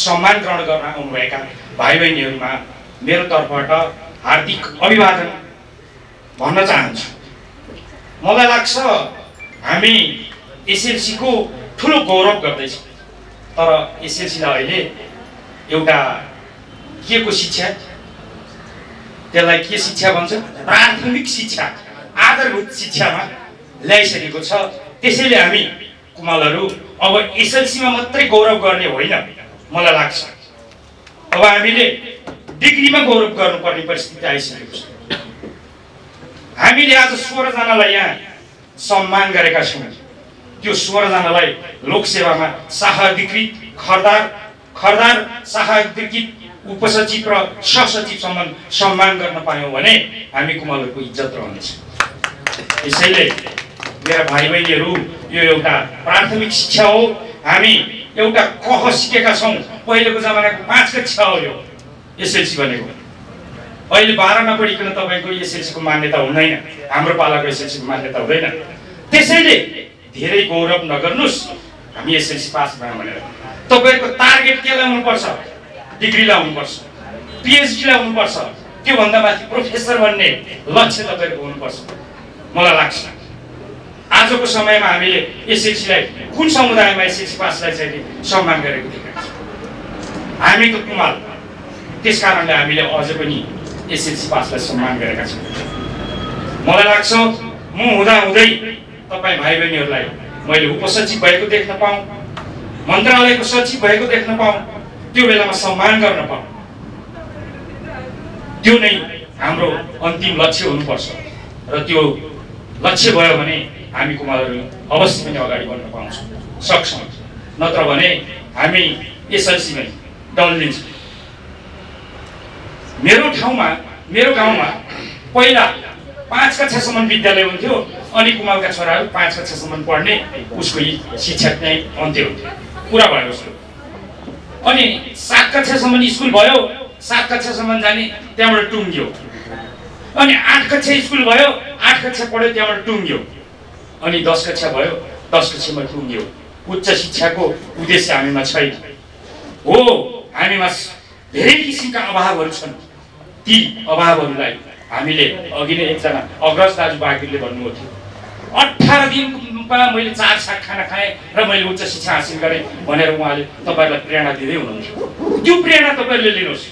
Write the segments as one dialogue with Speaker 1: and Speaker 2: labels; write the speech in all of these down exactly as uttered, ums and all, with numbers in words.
Speaker 1: सम्मान ग्रहण गर्न आउनुभएका भाइ बहिनीहरूमा मेरो तर्फबाट हार्दिक अभिवादन भन्न चाहन्छु। मलाई लाग्छ हामी एसएलसी को ठुलो गौरव गर्दैछौँ, तर एसएलसीलाई अहिले एउटा के को शिक्षा, त्यसलाई के शिक्षा भन्छ, प्राथमिक शिक्षा, आधारभूत शिक्षामा ल्याइसकेको छ। त्यसैले हामी कुमालहरू अब एसएलसीमा मात्रै गौरव गर्ने होइन, मलाई लाग्छ अब हामीले डिग्रीमा गौरव गर्नुपर्ने परिस्थिति आइसकेको छ। हामीले आज सोह्र जनालाई यहाँ सम्मान गरेका छौँ। त्यो सोह्र जनालाई लोकसेवामा सहाधिकृत खरदार खरदार सहाधिकृत उपसचिव र सहसचिवसम्म सम्मान गर्न पायौँ भने हामी कुमालहरूको इज्जत रहनेछ। त्यसैले मेरा भाइ बहिनीहरू, यो एउटा प्राथमिक शिक्षा हो। हामी एउटा कह सिकेका छौँ। पहिलेको जमानाको पाँच कक्षा हो यो एसएलसी भनेको। अहिले बाह्र नपढिकन तपाईँको एसएलसीको मान्यता हुँदैन, हाम्रो पालाको एसएलसीको मान्यता हुँदैन। त्यसैले धेरै गौरव नगर्नुहोस् हामी एसएलसी पास भयौँ भनेर। तपाईँको टार्गेट के ल्याउनुपर्छ? डिग्री ल्याउनुपर्छ, पिएचडी ल्याउनुपर्छ, त्योभन्दा माथि प्रोफेसर बन्ने लक्ष्य तपाईँको हुनुपर्छ। मलाई लाग्छ आजको समयमा हामीले एसएलसीलाई कुन समुदायमा एसएलसी पासलाई चाहिँ सम्मान गरेको देखेका छौँ। हामी त कुमाल, त्यस कारणले हामीले अझ पनि एसएलसी पासलाई सम्मान गरेका छौँ। मलाई लाग्छ म हुँदा हुँदै तपाईँ भाइ बहिनीहरूलाई मैले उपसचिव भएको देख्न पाऊँ, मन्त्रालयको सचिव भएको देख्न पाऊँ, त्यो बेलामा सम्मान गर्न पाऊँ। त्यो नै हाम्रो अन्तिम लक्ष्य हुनुपर्छ र त्यो लक्ष्य भयो भने हामी कुमालहरू अवश्य पनि अगाडि बढ्न पाउँछौँ, सक्छौँ। नत्र भने हामी एसएलसीमै डल्लिन्छौँ। मेरो ठाउँमा, मेरो गाउँमा पहिला पाँच कक्षासम्म विद्यालय हुन्थ्यो, अनि कुमालका छोराहरू पाँच कक्षासम्म पढ्ने, उसको शिक्षा चाहिँ अन्त्य हुन्थ्यो, पुरा भयो उसको। अनि सात कक्षासम्म स्कुल भयो, सात कक्षासम्म जाने, त्यहाँबाट टुङ्ग्यो। अनि आठ कक्षा स्कुल भयो, आठ कक्षा पढ्यो, त्यहाँबाट टुङ्ग्यो। अनि दस कक्षा भयो, दस कक्षामा टुङ्ग्यो। उच्च शिक्षाको उद्देश्य हामीमा छैन हो। हामीमा धेरै किसिमका अभावहरू छन्। ती अभावहरूलाई हामीले अघि नै एकजना अग्रज दाजु बागिरले भन्नुभएको थियो, अठार दिनमा मैले चार साग खाना खाएँ र मैले उच्च शिक्षा हासिल गरेँ भनेर उहाँले तपाईँहरूलाई प्रेरणा दिँदै हुनुहुन्थ्यो। त्यो प्रेरणा तपाईँहरूले लिनुहोस्।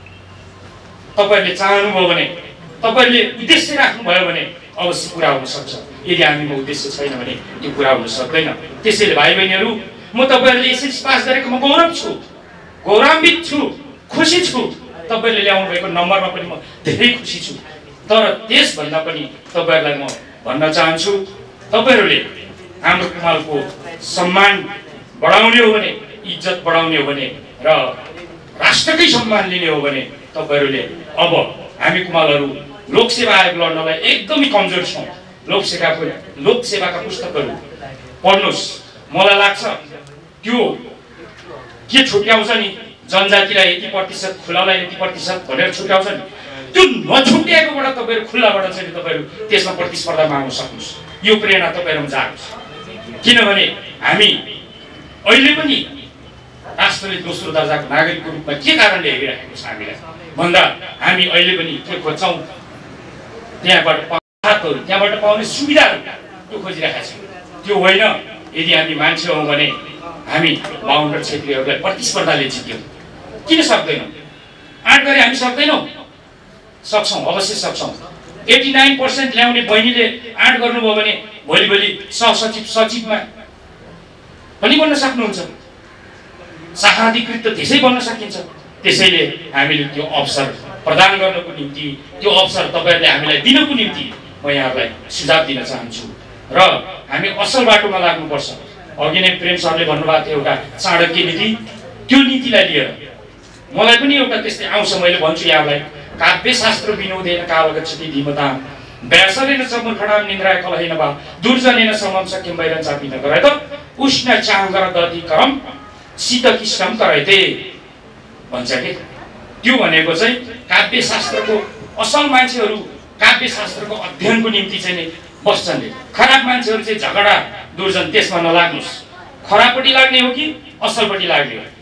Speaker 1: तपाईँहरूले चाहनुभयो भने, तपाईँहरूले उद्देश्य राख्नुभयो भने अवश्य पुरा हुन सक्छ। यदि हामीमा उद्देश्य छैन भने त्यो पुरा हुन सक्दैन। त्यसैले भाइ बहिनीहरू, म तपाईँहरूले एसएलसी पास गरेकोमा गौरव छु, गौरवान्वित छु, खुसी छु। तपाईँहरूले ल्याउनु भएको नम्बरमा पनि म धेरै खुसी छु। तर त्यसभन्दा पनि तपाईँहरूलाई म भन्न चाहन्छु, तपाईँहरूले हाम्रो कुमालको सम्मान बढाउने हो भने, इज्जत बढाउने हो भने र राष्ट्रकै सम्मान लिने हो भने तपाईँहरूले अब हामी कुमालहरू लोकसेवा आयोग लड्नलाई एकदमै कमजोर छौँ। लोकसेवाको लोकसेवाका पुस्तकहरू पढ्नुहोस्। मलाई लाग्छ त्यो के छुट्याउँछ नि, जनजातिलाई यति प्रतिशत, खुलालाई यति प्रतिशत भनेर छुट्याउँछ नि, त्यो नछुट्याएकोबाट तपाईँहरू खुल्लाबाट चाहिँ तपाईँहरू त्यसमा प्रतिस्पर्धामा आउन सक्नुहोस्। यो प्रेरणा तपाईँहरूमा जाओस्। किनभने हामी अहिले पनि राष्ट्रले दोस्रो दर्जाको नागरिकको रूपमा के कारणले हेरिराखेको छ हामीलाई भन्दा, हामी अहिले पनि के खोज्छौँ, त्यहाँबाट राहतहरू, त्यहाँबाट पाउने सुविधाहरू त्यो खोजिरहेका छौँ। त्यो होइन, यदि हामी मान्छे हौँ भने हामी बाहुन क्षेत्रीहरूलाई प्रतिस्पर्धाले जित्यौँ। किन सक्दैनौँ? आँट गरे हामी सक्दैनौँ? सक्छौँ, अवश्य सक्छौँ। एटी नाइन पर्सेन्ट ल्याउने बहिनीले आँट गर्नुभयो भने भोलि भोलि सहसचिव सचिवमा पनि बन्न सक्नुहुन्छ। सहाधिकृत त त्यसै बन्न सकिन्छ। त्यसैले हामीले त्यो अवसर प्रदान गर्नको निम्ति, त्यो अवसर तपाईँहरूले हामीलाई दिनको निम्ति म यहाँहरूलाई सुझाव दिन चाहन्छु। र हामी असल बाटोमा लाग्नुपर्छ। अघि नै प्रेम सरले भन्नुभएको थियो एउटा चाणक्य नीति, त्यो नीतिलाई लिएर मलाई पनि एउटा त्यस्तै आउँछ। मैले भन्छु यहाँलाई, काव्यशास्त्र विनोदेन कालगच्छति धीमताम व्यासरेण चमूर्खणाम निन्द्राय कलहेन वा दुर्जनेन समम सख्यम वैरं चापिन गरायत उष्ण चाङ्गर दधि करम शीत किष्णम करायते भन्छ के। त्यो भनेको चाहिँ काव्यशास्त्रको असल मान्छेहरू काव्यशास्त्रको अध्ययनको निम्ति चाहिँ नै बस्छन्। खराब मान्छेहरू चाहिँ झगडा दुर्जन त्यसमा नलाग्नुहोस्। खराबपट्टि लाग्ने हो कि असलपट्टि लाग्ने हो?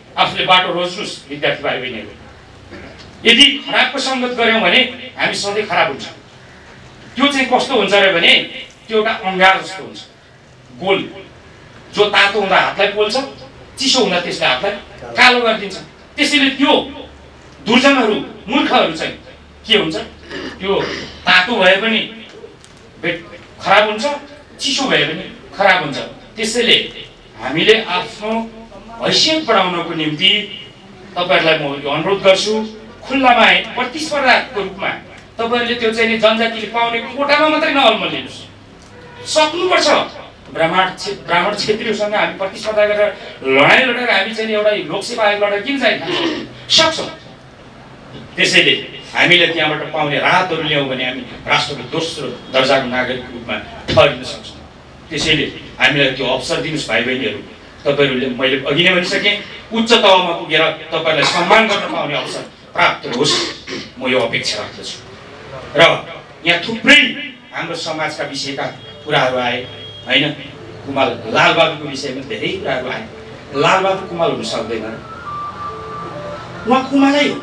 Speaker 1: आफूले बाटो रोज्नुहोस् विद्यार्थी भाइ बहिनीहरू। यदि खराबको सङ्गत गऱ्यौँ भने हामी सधैँ खराब हुन्छ। त्यो चाहिँ कस्तो हुन्छ र भने त्यो एउटा अङ्गार जस्तो हुन्छ, गोल, जो तातो हुँदा हातलाई पोल्छ, चिसो हुँदा त्यसले हातलाई कालो गरिदिन्छ। त्यसैले त्यो दुर्जनहरू, मूर्खहरू चाहिँ के हुन्छ, त्यो तातो भए पनि खराब हुन्छ, चिसो भए पनि खराब हुन्छ। त्यसैले हामीले आफ्नो हैसियत बढाउनको निम्ति तपाईँहरूलाई म अनुरोध गर्छु, खुल्लामा प्रतिस्पर्धाको रूपमा तपाईँहरूले त्यो चाहिँ जनजातिले पाउने कोटामा मात्रै नअल्मलिनुहोस्, सक्नुपर्छ। ब्राह्मण ब्राह्मण क्षेत्रीहरूसँग हामी प्रतिस्पर्धा गरेर लडाइँ लडेर हामी चाहिँ एउटा लोकसेवा आयोग लडेर किन चाहिँ सक्छौँ। त्यसैले हामीले त्यहाँबाट पाउने राहतहरू ल्यायौँ भने हामी राष्ट्रको दोस्रो दर्जाको नागरिकको रूपमा ठहरिन सक्छौँ। त्यसैले हामीलाई त्यो अवसर दिनुहोस् भाइ बहिनीहरू। तपाईँहरूले मैले अघि नै भनिसकेँ, उच्च तहमा पुगेर तपाईँहरूलाई सम्मान गर्न पाउने अवसर प्राप्त होस्, म यो अपेक्षा राख्दछु। र यहाँ थुप्रै हाम्रो समाजका विषयका कुराहरू आए होइन। कुमाल लालबाबुको विषयमा धेरै कुराहरू आए। लालबाबु कुमाल हुन सक्दैन, उहाँ कुमालै हो।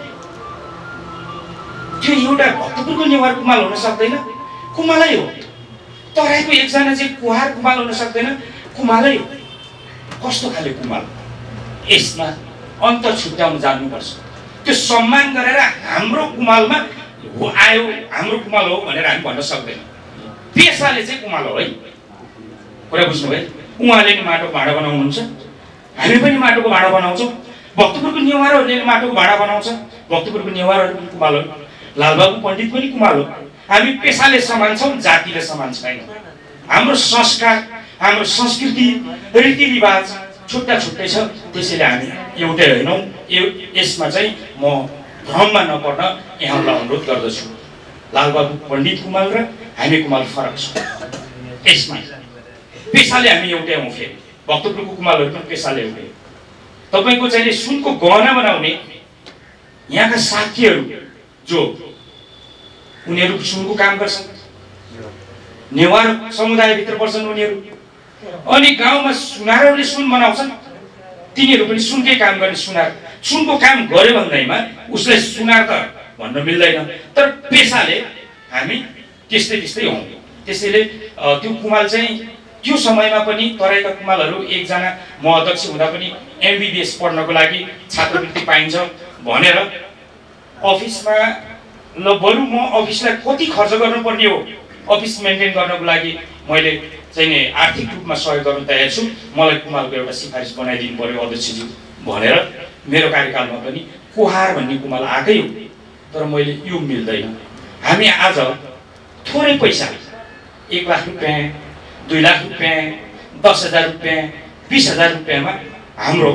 Speaker 1: त्यो एउटा भक्तपुरको नेवार कुमाल हुन सक्दैन, कुमालै हो। तराईको एकजना चाहिँ कुहार कुमाल हुन सक्दैन, कुमालै हो। कस्तो खाले कुमाल, यसमा अन्तर छुट्याउन जान्नुपर्छ। त्यो सम्मान गरेर हाम्रो कुमालमा हो आयो, हाम्रो कुमाल हो भनेर हामी भन्न सक्दैन। पेसाले चाहिँ कुमाल हो है, कुरा बुझ्नुभयो। उहाँले नि माटोको भाँडा बनाउनुहुन्छ, हामी पनि माटोको भाँडा बनाउँछौँ। भक्तपुरको नेवारहरूले माटोको भाँडा बनाउँछ, भक्तपुरको नेवारहरू पनि कुमाल हो। लालबाबु पण्डित पनि कुमाल हो। हामी पेसाले समान छौँ, जातिले समान छैन। हाम्रो संस्कार, हाम्रो संस्कृति, रीतिरिवाज छुट्टा छुट्टै छ। त्यसैले हामी एउटै होइनौँ। यसमा चाहिँ म भ्रममा नपर्न यहाँलाई अनुरोध गर्दछु। लालबाबु पण्डित कुमाल र हामी कुमाल फरक छ यसमा। पेसाले हामी एउटै हौँ। फेरि भक्तपुरको कुमालहरू पनि पेसाले एउटै हो। तपाईँको चाहिँ सुनको गहना बनाउने यहाँका साथीहरू जो उनीहरू सुनको काम गर्छन्, नेवार समुदायभित्र पर्छन् उनीहरू। अनि गाउँमा सुनारहरूले सुन बनाउँछन्, तिनीहरू पनि सुनकै काम गर्ने सुनार। सुनको काम गर्यो भन्दैमा उसलाई सुनार त भन्न मिल्दैन, तर पेसाले हामी त्यस्तै त्यस्तै हौँ। त्यसैले त्यो कुमाल चाहिँ त्यो समयमा पनि तराईका कुमालहरू एकजना म अध्यक्ष हुँदा पनि एमबिबिएस पढ्नको लागि छात्रवृत्ति पाइन्छ भनेर अफिसमा ल बरु म अफिसलाई कति खर्च गर्नुपर्ने हो अफिस मेन्टेन गर्नको लागि मैले चाहिँ नि आर्थिक रूपमा सहयोग गर्न तयार छु, मलाई कुमालको एउटा सिफारिस बनाइदिनु पर्यो अध्यक्षज्यू भनेर मेरो कार्यकालमा पनि कुहार भन्ने कुमाल आएकै हो। तर मैले यो मिल्दैन। हामी आज थोरै पैसा, एक लाख रुपियाँ, दुई लाख रुपियाँ, दस हजार रुपियाँ, बिस हजार रुपियाँमा हाम्रो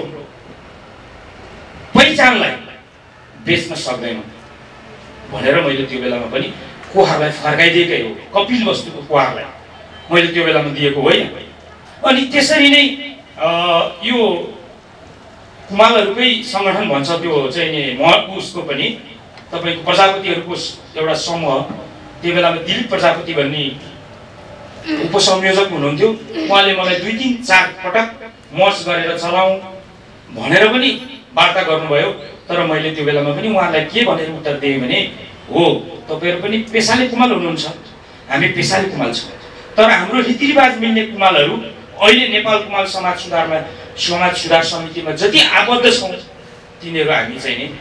Speaker 1: पहिचानलाई बेच्न सक्दैनौँ भनेर मैले त्यो बेलामा पनि कुहारलाई फर्काइदिएकै हो। कपिल वस्तुको कुहारलाई मैले त्यो बेलामा दिएको होइन। अनि त्यसरी नै यो कुमालहरूकै सङ्गठन भन्छ त्यो चाहिँ नि म उसको पनि तपाईँको प्रजापतिहरूको एउटा समूह, त्यो बेलामा दिलीप प्रजापति भन्ने उपसंयोजक हुनुहुन्थ्यो। उहाँले मलाई दुई तिन चार पटक मर्च गरेर चलाउँ भनेर पनि वार्ता गर्नुभयो। तर मैले त्यो बेलामा पनि उहाँलाई के भनेर उत्तर दिएँ भने, हो तपाईँहरू पनि पेसाले कुमाल हुनुहुन्छ, हामी पेसाले कुमाल छौँ, तर हाम्रो रीतिरिवाज मिल्ने कुमालहरू अहिले नेपाल कुमाल समाज सुधारमा समाज सुधार समितिमा जति आबद्ध छौँ तिनीहरू हामी चाहिँ नि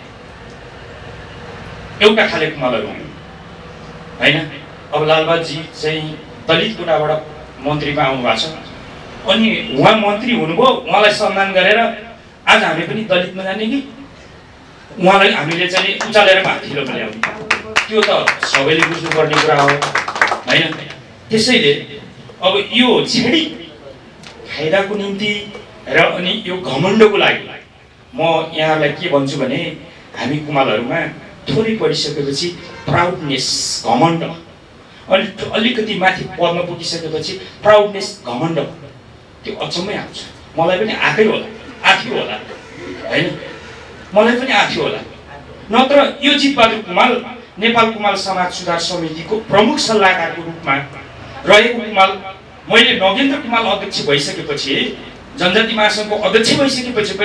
Speaker 1: एउटा खाले कुमालहरू हौँ होइन। अब लालबाबुजी चाहिँ दलित कोटाबाट मन्त्रीमा आउनु भएको छ, अनि उहाँ मन्त्री हुनुभयो, उहाँलाई सम्मान गरेर आज हामी पनि दलितमा जाने कि उहाँलाई हामीले चाहिँ उचालेर माथिल्लोमा ल्याउने, त्यो त सबैले बुझ्नुपर्ने कुरा हो होइन। त्यसैले अब यो छेडी फाइदाको निम्ति र अनि यो घमण्डको लागि म यहाँहरूलाई के भन्छु भने, हामी कुमालहरूमा थोरै पढिसकेपछि प्राउडनेस, घमण्ड, अनि अलिकति माथि पदमा पुगिसकेपछि प्राउडनेस, घमण्ड, त्यो अचम्मै आउँछ। मलाई पनि आएकै होला, आथ्यो होला होइन, मलाई पनि आथ्यो होला। नत्र यो जीतबहादुर कुमाल नेपाल कुमाल समाज सुधार समितिको प्रमुख सल्लाहकारको रूपमा रहेको कुमाल, मैले नगेन्द्र कुमाल अध्यक्ष भइसकेपछि, जनजाति महासङ्घको अध्यक्ष भइसकेपछि पनि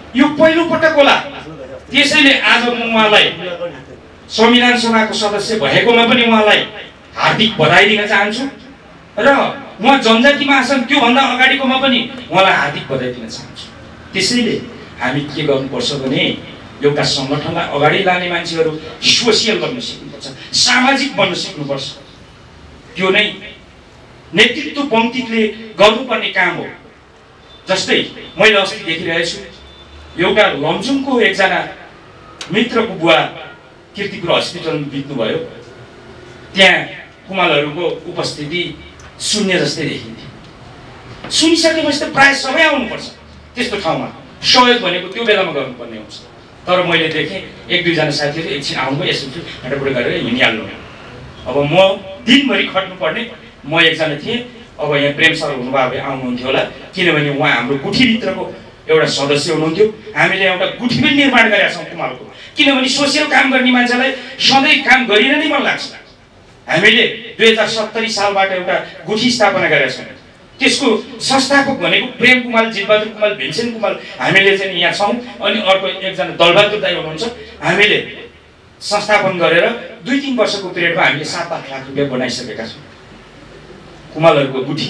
Speaker 1: यो पहिलो पटक होला। त्यसैले आज म उहाँलाई संविधान सभाको सदस्य भएकोमा पनि उहाँलाई हार्दिक बधाई दिन चाहन्छु र उहाँ जनजाति महासङ्घ त्योभन्दा अगाडिकोमा पनि उहाँलाई हार्दिक बधाई दिन चाहन्छु। त्यसैले हामी के गर्नुपर्छ भने एउटा सङ्गठनलाई अगाडि लाने मान्छेहरू सोसियल बन्न सिक्नुपर्छ, सामाजिक बन्न सिक्नुपर्छ। त्यो नै नेतृत्व पङ्क्तिले गर्नुपर्ने काम हो। जस्तै मैले अस्ति देखिरहेको छु, एउटा लमजुङको एकजना मित्रको बुवा कीर्तिपुर हस्पिटलमा बित्नुभयो। त्यहाँ कुमालहरूको उपस्थिति शून्य जस्तै देखिन्थ्यो। सुनिसकेपछि त प्रायः सबै आउनुपर्छ त्यस्तो ठाउँमा। सहयोग भनेको त्यो बेलामा गर्नुपर्ने हुन्छ। तर मैले देखेँ एक दुईजना साथीहरू एकछिन आउनुभयो, यसो हाटापुट गरेर हिँडिहाल्नु। अब म दिनभरि खट्नुपर्ने म एकजना थिएँ। अब यहाँ प्रेम सर हुनुभयो भए आउनुहुन्थ्यो होला, किनभने उहाँ हाम्रो गुठीभित्रको एउटा सदस्य हुनुहुन्थ्यो। हामीले एउटा गुठी पनि निर्माण गरेका छौँ कुमालको, किनभने सोसियल काम गर्ने मान्छेलाई सधैँ काम गरिरहनै मन लाग्छ। हामीले दुई हजार सत्तरी सालबाट एउटा गुठी स्थापना गरेका छौँ। त्यसको संस्थापक भनेको प्रेम कुमाल, जितबहादुर कुमाल, भीमसेन कुमाल हामीले चाहिँ यहाँ छौँ। अनि अर्को एकजना दलबहादुर दाई हुनुहुन्छ। हामीले संस्थापन गरेर दुई तिन वर्षको पिरियडमा हामीले सात आठ लाख रुपियाँ बनाइसकेका छौँ कुमालहरूको गुठी।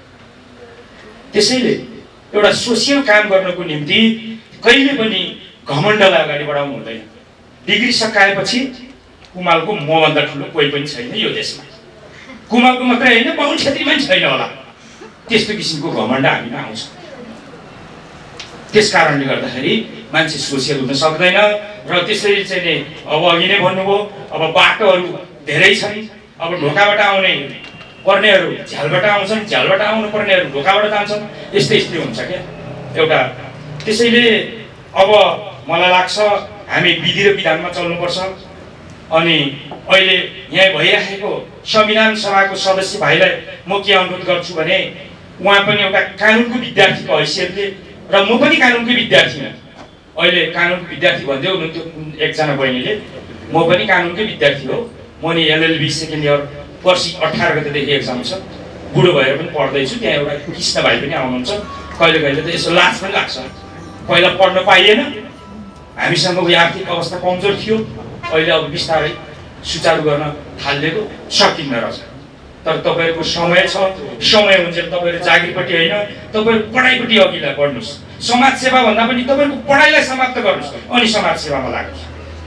Speaker 1: त्यसैले एउटा सोसियल काम गर्नको निम्ति कहिले पनि घमण्डलाई अगाडि बढाउनु हुँदैन। डिग्री सकाएपछि कुमालको मभन्दा ठुलो कोही पनि छैन यो देशमा। कुमालको मात्रै होइन, बाहुन क्षेत्रीमा पनि छैन होला। त्यस्तो किसिमको घमण्ड हामीमा आउँछ। त्यस कारणले गर्दाखेरि मान्छे सोसियल हुन सक्दैन। र त्यसरी चाहिँ नि अब अघि नै भन्नुभयो, अब बाटोहरू धेरै छन्। अब ढोकाबाट आउने पर्नेहरू झ्यालबाट आउँछन्, झ्यालबाट आउनु पर्नेहरू ढोकाबाट जान्छन्। यस्तै यस्तै हुन्छ क्या एउटा। त्यसैले अब मलाई लाग्छ हामी विधि र विधानमा चल्नुपर्छ। अनि अहिले यहाँ भइराखेको संविधान सभाको सदस्य भाइलाई म के अनुरोध गर्छु भने, उहाँ पनि एउटा कानुनको विद्यार्थीको हैसियतले, र म पनि कानुनकै विद्यार्थी हुँ। अहिले कानुनको विद्यार्थी भन्दै हुनुहुन्थ्यो एकजना बहिनीले, म पनि कानुनकै विद्यार्थी हो। म नि एलएलबी सेकेन्ड इयर पर्सि अठार गतेदेखि एक्जाम छ। बुढो भएर पनि पढ्दैछु। त्यहाँ एउटा कृष्ण भाइ पनि आउनुहुन्छ। कहिले कहिले त यसो लाज पनि लाग्छ। पहिला पढ्न पाइएन, हामीसँगको आर्थिक अवस्था कमजोर थियो। अहिले अब बिस्तारै सुचारू गर्न थालिएको सकिन्न रहेछ। तर तपाईँहरूको समय छ। समय हुन्छ तपाईँहरू जागिरपट्टि होइन, तपाईँहरू पढाइपट्टि अघिल्ला बढ्नुहोस्। समाजसेवा भन्दा पनि तपाईँहरूको पढाइलाई समाप्त गर्नुहोस्, अनि समाजसेवामा लाग्नुहोस्।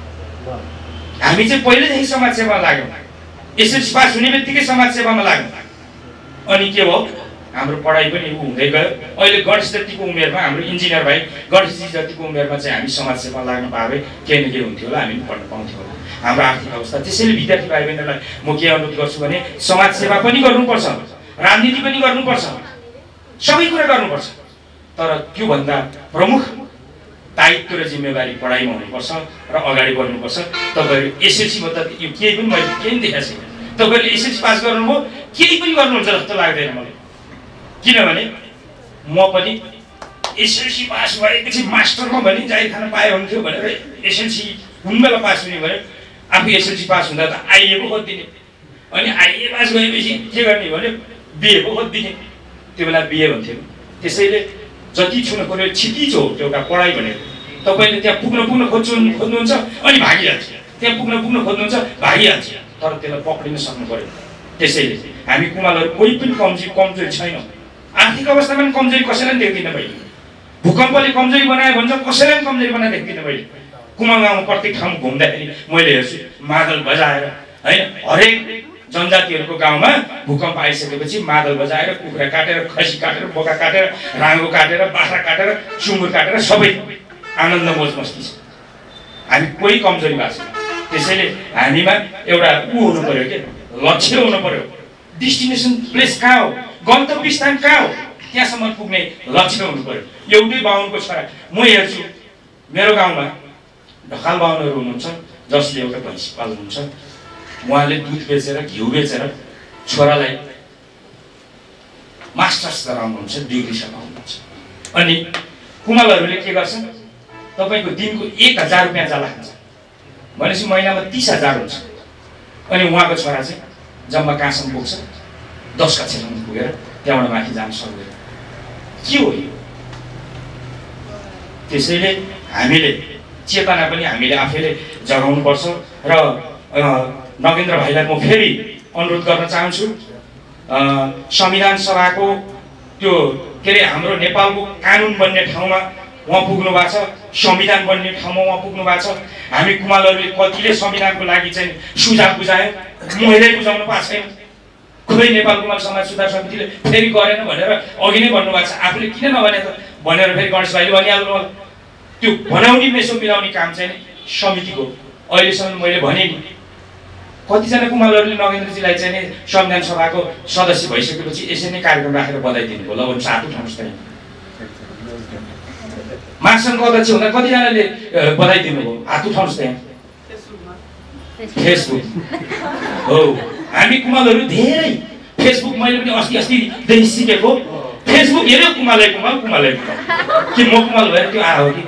Speaker 1: हामी चाहिँ पहिलेदेखि समाजसेवामा लाग्यौँ। एसएलसी पास हुने बित्तिकै समाजसेवामा लाग्यौँ। अनि के भयो, हाम्रो पढाइ पनि ऊ हुँदै गयो। अहिले गणेश जतिको उमेरमा, हाम्रो इन्जिनियर भाइ गणेशजी जतिको उमेरमा चाहिँ हामी समाजसेवामा लाग्नु पाए भए केही न केही हुन्थ्यो होला, हामी पनि पढ्न पाउँथ्यौँ होला हाम्रो आर्थिक अवस्था। त्यसैले विद्यार्थी भाइ बहिनीहरूलाई म के अनुरोध गर्छु भने, समाजसेवा पनि गर्नुपर्छ, राजनीति पनि गर्नुपर्छ, सबै कुरा गर्नुपर्छ। तर त्योभन्दा प्रमुख दायित्व र जिम्मेवारी पढाइमा हुनुपर्छ र अगाडि बढ्नुपर्छ। तपाईँहरू एसएलसीमा त यो केही पनि मैले केही पनि देखाएको छैन। तपाईँहरूले एसएलसी पास गर्नुभयो, केही पनि गर्नुहुन्छ जस्तो लाग्दैन मलाई। किनभने म पनि एसएलसी पास भएपछि मास्टरमा भने जाहिर खान पाए हुन्थ्यो भनेर एसएलसी कुन बेला पास हुने भयो। आफू एसएलसी पास हुँदा त आइए पो खोजिदिने, अनि आइए पास भएपछि के गर्ने भने बिए पो खोजिदिने। त्यो बेला बिए भन्थ्यो। त्यसैले जति छुन पर्यो क्षितिज हो एउटा पढाइ भनेको। तपाईँले त्यहाँ पुग्न पुग्न खोज्नु खोज्नुहुन्छ अनि भागिहाल्छ, त्यहाँ पुग्न पुग्न खोज्नुहुन्छ भागिहाल्छ। तर त्यसलाई पक्रिन सक्नु पर्यो। त्यसैले हामी कुमालहरू कोही पनि कमजोरी कमजोरी छैनौँ। आर्थिक अवस्थामा पनि कमजोरी कसैलाई पनि देख्दिनँ मैले। भूकम्पले कमजोरी बनायो भन्छ, कसैलाई पनि कमजोरी बनाएर देख्दिनँ मैले। कुमाल गाउँमा प्रत्येक ठाउँ घुम्दाखेरि मैले हेर्छु मादल बजाएर, होइन, हरेक जनजातिहरूको गाउँमा भूकम्प आइसकेपछि मादल बजाएर, कुखुरा काटेर, खसी काटेर, बोका काटेर, राँगो काटेर, बाख्रा काटेर, सुँगुर काटेर सबै आनन्द मोज मस्ती छ। हामी कोही कमजोरी भएको छैन। त्यसैले हामीमा एउटा ऊ हुनु पर्यो, के लक्ष्य हुनु पर्यो। डेस्टिनेसन प्लेस कहाँ हो, गन्तव्य स्थान कहाँ हो, त्यहाँसम्म पुग्ने लक्ष्य हुनु पर्यो। एउटै बाहुनको छोरा म हेर्छु, मेरो गाउँमा ढकाल बाहुनहरू हुनुहुन्छ जसले एउटा भैँसी पाल्नुहुन्छ। उहाँले दुध बेचेर, घिउ बेचेर छोरालाई मास्टर्स गराउनुहुन्छ, डिग्री सकाउनुहुन्छ। अनि कुमालहरूले के गर्छन्, तपाईँको दिनको एक हजार रुपियाँ जाला खान्छ भनेपछि महिनामा तिस हजार हुन्छ। अनि उहाँको छोरा चाहिँ जम्मा कहाँसम्म पुग्छ, दस कक्षासम्म पुगेर त्यहाँबाट माथि जान सक्दैन। के हो यो? त्यसैले हामीले चेतना पनि हामीले आफैले जगाउनुपर्छ र नगेन्द्र भाइलाई म फेरि अनुरोध गर्न चाहन्छु संविधान सभाको त्यो के अरे हाम्रो नेपालको कानुन बन्ने ठाउँमा उहाँ पुग्नु भएको छ, संविधान बन्ने ठाउँमा उहाँ पुग्नु भएको छ। हामी कुमालहरूले कतिले संविधानको लागि चाहिँ सुझाव बुझायो, मैले बुझाउनु पाएको छैन। खोइ नेपाल कुमाल समाज सुधार समितिले फेरि गरेन भनेर अघि नै भन्नुभएको छ, आफूले किन नभने त भनेर फेरि गणेश भाइले भनिहाल्नु। त्यो बनाउने मेसो मिलाउने काम चाहिँ समितिको अहिलेसम्म मैले भने नि कतिजना कुमालहरूले नगेन्द्रजीलाई चाहिँ नि संविधान सभाको सदस्य भइसकेपछि यसै नै कार्यक्रम राखेर बधाई दिनुभयो। ल सात उठाउनुहोस् त महासङ्घको अध्यक्ष हुँदा कतिजनाले बधाई दिनुभयो? हात उठाउनुहोस् त यहाँ। फेसबुक हो, हामी कुमालहरू धेरै फेसबुक मैले पनि अस्ति अस्तिदेखि सिकेको। फेसबुक हेऱ्यो कुमालै कुमाल कुमालै कुमाल कि म कुमाल भएर त्यो आयो कि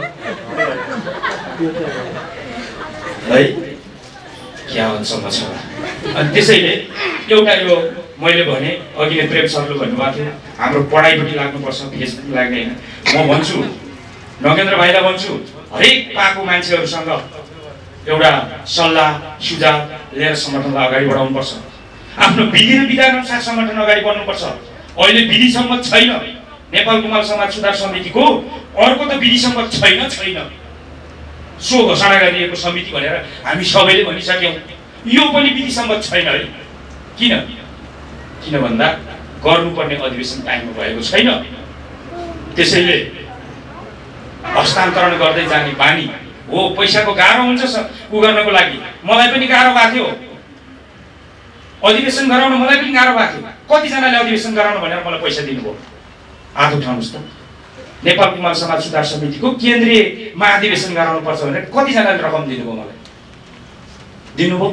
Speaker 1: है क्या भन्छ छ। अनि त्यसैले एउटा यो मैले भने अघि नै प्रेम सरले भन्नुभएको थियो हाम्रो पढाइपट्टि लाग्नुपर्छ, फेसबुक लाग्ने होइन। म भन्छु नगेन्द्र भाइलाई भन्छु हरेक पाएको मान्छेहरूसँग एउटा सल्लाह सुझाव लिएर सङ्गठनलाई अगाडि बढाउनुपर्छ। आफ्नो विधि र विधान अनुसार सङ्गठन अगाडि बढ्नुपर्छ। अहिले विधि सम्मत छैन नेपाल कुमाल समाज सुधार समितिको, अर्को त विधि सम्मत छैन छैन सो घोषणा गरिएको समिति भनेर हामी सबैले भनिसक्यौँ। यो पनि विधि सम्मत छैन है। किन किन भन्दा गर्नुपर्ने अधिवेशन टाइममा भएको छैन। त्यसैले हस्तान्तरण गर्दै जाने बानी हो। पैसाको गाह्रो हुन्छ उ गर्नको लागि, मलाई पनि गाह्रो भएको थियो। अधिवेशन गराउन मलाई पनि गाह्रो भएको थियो। कतिजनाले अधिवेशन गराउनु भनेर मलाई पैसा दिनुभयो? हात उठाउनुहोस् त। नेपाल कुमाल समाज सुधार समितिको केन्द्रीय महाधिवेशन गराउनु पर्छ भनेर कतिजनाले रकम दिनुभयो? मलाई दिनुभयो।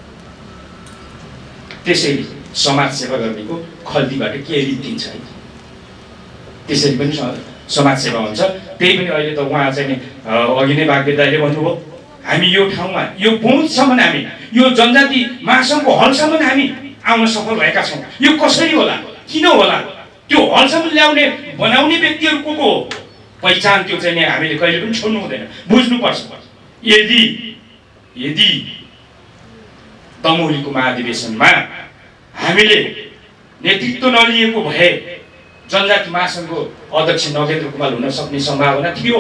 Speaker 1: त्यसैले समाज सेवा गर्नेको खल्तीबाट के रित्तिन्छ है, त्यसरी पनि समाज सेवा हुन्छ। त्यही पनि अहिले त उहाँ चाहिँ नि अघि नै बाग्दे दाइले भन्नुभयो हामी यो ठाउँमा यो पहुँचसम्म हामी यो जनजाति महासङ्घको हलसम्म हामी आउन सफल भएका छौँ। यो कसरी होला, किन होला? त्यो हलसम्म ल्याउने बनाउने व्यक्तिहरू को को हो? पहिचान त्यो चाहिँ नि हामीले कहिले पनि छोड्नु हुँदैन, बुझ्नुपर्छ। यदि यदि दमौलीको महाधिवेशनमा हामीले नेतृत्व नलिएको भए जनजाति महासङ्घको अध्यक्ष नगेन्द्र कुमाल हुन सक्ने सम्भावना थियो।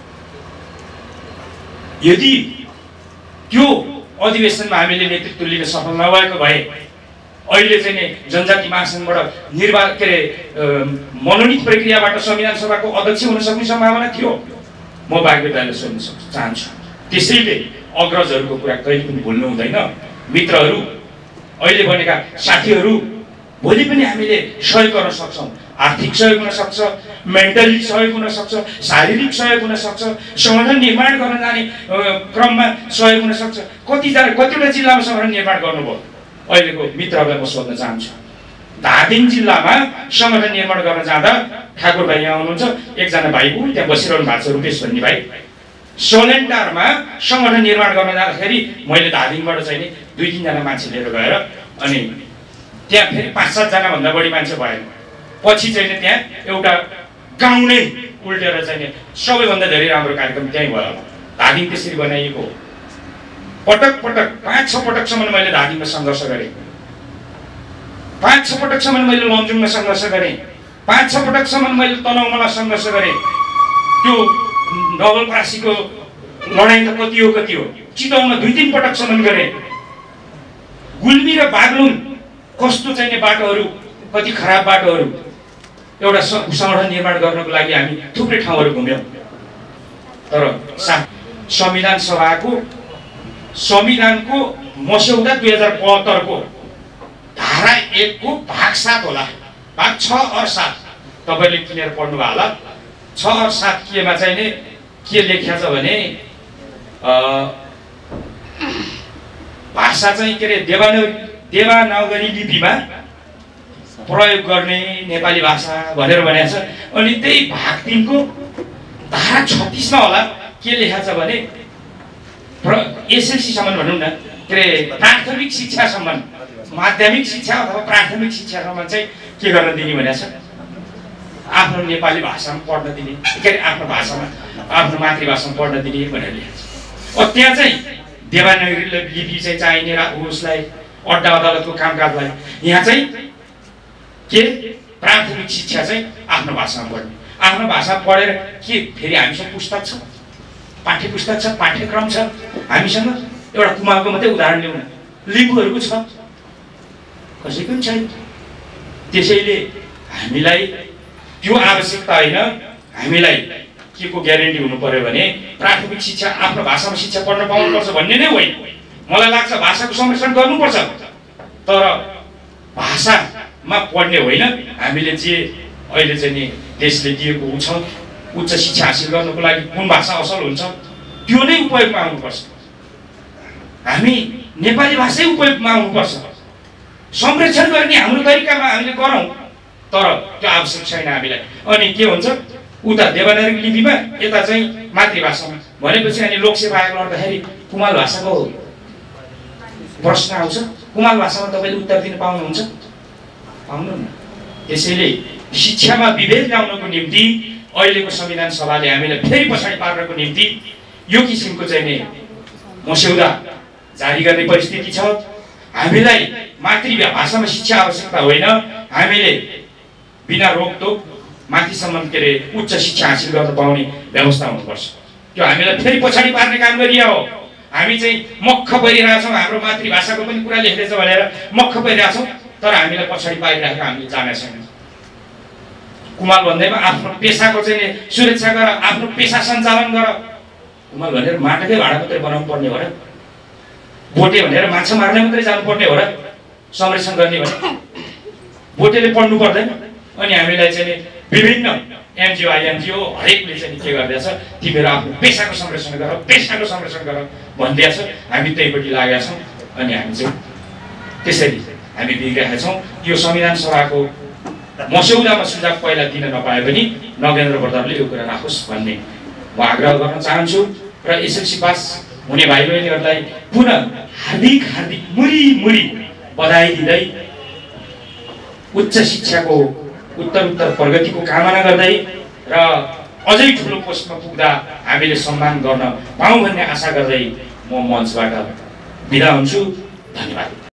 Speaker 1: यदि त्यो अधिवेशनमा हामीले नेतृत्व लिन सफल नभएको भए अहिले चाहिँ नि जनजाति महासङ्घबाट निर्वाचन के अरे मनोनित प्रक्रियाबाट संविधान सभाको अध्यक्ष हुन सक्ने सम्भावना थियो। म बाग्दे दाइले सोध्न चाहन्छु। त्यसैले अग्रजहरूको कुरा कहिले पनि भुल्नु हुँदैन। मित्रहरू, अहिले बनेका साथीहरू, भोलि पनि हामीले सहयोग गर्न सक्छौँ। आर्थिक सहयोग हुन सक्छ, मेन्टली सहयोग हुन सक्छ, शारीरिक सहयोग हुन सक्छ, सङ्गठन निर्माण गर्न जाने क्रममा सहयोग हुन सक्छ। कतिजना कतिवटा जिल्लामा सङ्गठन निर्माण गर्नुभयो? अहिलेको मित्रहरूलाई म सोध्न चाहन्छु। धादिङ जिल्लामा सङ्गठन निर्माण गर्न जाँदा ठाकुर भाइ यहाँ हुनुहुन्छ, एकजना भाइ ऊ त्यहाँ बसिरहनु भएको छ रुपेश भन्ने भाइ। सोलेन्टारमा सङ्गठन निर्माण गर्न जाँदाखेरि मैले धादिङबाट चाहिँ नि दुई तिनजना मान्छे लिएर गएर अनि त्यहाँ फेरि पाँच सातजना भन्दा बढी मान्छे भएन। पछि चाहिँ नि त्यहाँ एउटा गाउँ नै उल्टेर चाहिँ नि सबैभन्दा धेरै राम्रो कार्यक्रम त्यहीँ भयो। धादिङ त्यसरी बनाइएको हो। पटक पटक पाँच छ पटकसम्म मैले धादिङमा सङ्घर्ष गरेँ। पाँच छ पटकसम्म मैले लमजुङमा सङ्घर्ष गरेँ। पाँच छ पटकसम्म मैले तनहुँमा सङ्घर्ष गरेँ। त्यो नवलपरासीको लडाइँ त कति हो कति हो। चितवनमा दुई तिन पटकसम्म गरेँ। गुल्मी र बागलुङ कस्तो चाहिने बाटोहरू, कति खराब बाटोहरू, एउटा सङ्गठन निर्माण गर्नको लागि हामी थुप्रै ठाउँहरू घुम्यौँ। तर सा संविधान सभाको संविधानको मस्यौदा दुई हजार बहत्तरको धारा एकको भाग सात होला, भाग छ और सात तपाईँले किनेर पढ्नु भयो होला। छ और सात केमा चाहिँ नि के लेखिया छ भने भाषा चाहिँ के अरे देवान देवानागरी लिपिमा प्रयोग गर्ने नेपाली भाषा भनेर भनेको छ। अनि त्यही भाग तिनको धारा छत्तिसमा होला के लेखा छ भने एसएलसीसम्म भनौँ न, के अरे प्राथमिक शिक्षासम्म, माध्यमिक शिक्षा अथवा प्राथमिक शिक्षासम्म चाहिँ के गर्न दिने भनेको छ। आफ्नो नेपाली भाषामा पढ्न दिने, के अरे आफ्नो भाषामा आफ्नो मातृभाषामा पढ्न दिने भनेर लेखेको छ। अब त्यहाँ चाहिँ देवनागरी लिपि चाहिँ चाहिने उसलाई अड्डा अदालतको कामकाजलाई, यहाँ चाहिँ के प्राथमिक शिक्षा चाहिँ आफ्नो भाषामा पढ्ने। आफ्नो भाषा पढेर के फेरि हामीसँग पुस्तक छ, पाठ्य पुस्तक छ, पाठ्यक्रम छ हामीसँग। एउटा कुमारको मात्रै उदाहरण लिउँ न, लिम्बूहरूको छ, कसैको पनि छैन। त्यसैले हामीलाई त्यो आवश्यकता होइन, हामीलाई के को ग्यारेन्टी हुनु पर्यो भने प्राथमिक शिक्षा आफ्नो भाषामा शिक्षा पढ्न पाउनुपर्छ भन्ने नै होइन। मलाई लाग्छ भाषाको संरक्षण गर्नुपर्छ, तर भाषामा पढ्ने होइन। हामीले जे अहिले चाहिँ नि देशले दिएको छ उच्च शिक्षा हासिल गर्नको लागि कुन भाषा असल हुन्छ त्यो नै उपयोगमा आउनुपर्छ। हामी नेपाली भाषै उपयोगमा आउनुपर्छ। संरक्षण गर्ने हाम्रो तरिकामा हामीले गरौँ, तर त्यो आवश्यक छैन हामीलाई। अनि के हुन्छ उता देवनागरी लिपिमा, यता चाहिँ मातृभाषामा भनेपछि अनि लोकसेवा आयोग लड्दाखेरि कुमाल भाषाको प्रश्न आउँछ, कुमाल भाषामा तपाईँले उत्तर दिन पाउनुहुन्छ? पाउनुहुन्न। त्यसैले शिक्षामा विभेद ल्याउनको निम्ति अहिलेको संविधान सभाले हामीलाई फेरि पछाडि पार्नको निम्ति यो किसिमको चाहिँ नि मस्यौदा जारी गर्ने परिस्थिति छ। हामीलाई मातृभाषामा शिक्षा आवश्यकता होइन, हामीले बिना रोकटोक माथिसम्म के अरे उच्च शिक्षा हासिल गर्न पाउने व्यवस्था हुनुपर्छ। त्यो हामीलाई फेरि पछाडि पार्ने काम गरिया हो। हामी चाहिँ मक्ख परिरहेछौँ, हाम्रो मातृभाषाको पनि कुरा लेख्दैछ भनेर मक्ख परिरहेछौँ, तर हामीलाई पछाडि पारिरहेको हामीले जाने छैन। कुमाल भन्दैमा आफ्नो पेसाको चाहिँ सुरक्षा गर, आफ्नो पेसा सञ्चालन गर। कुमाल भनेर माटाकै भाडा मात्रै बनाउनु पर्ने हो र? बोटे भनेर माछा मार्ने मात्रै जानुपर्ने हो र संरक्षण गर्ने भने? बोटेले पढ्नु पर्दैन। अनि हामीलाई चाहिँ विभिन्न एनजिओ आइएनजिओ हरेकले चाहिँ के गर्दैछ, तिमीहरू आफ्नो पेसाको संरक्षण गर, पेसाको संरक्षण गर भनिदिएछ। हामी त्यहीपट्टि लागेका छौँ अनि हामी चाहिँ त्यसरी हामी बिग्रेका छौँ। यो संविधान सभाको मस्यौदामा सुझाव पहिला दिन नपाए पनि नगेन्द्र प्रधानले यो कुरा राखोस् भन्ने म आग्रह गर्न चाहन्छु। र एसएलसी पास हुने भाइ बहिनीहरूलाई पुनः हार्दिक हार्दिक मुरी मुरी बधाई दिँदै उच्च शिक्षाको उत्तर उत्तर प्रगतिको कामना गर्दै र अझै ठुलो पोस्टमा पुग्दा हामीले सम्मान गर्न पाऊँ भन्ने आशा गर्दै म मञ्चबाट बिदा हुन्छु। धन्यवाद।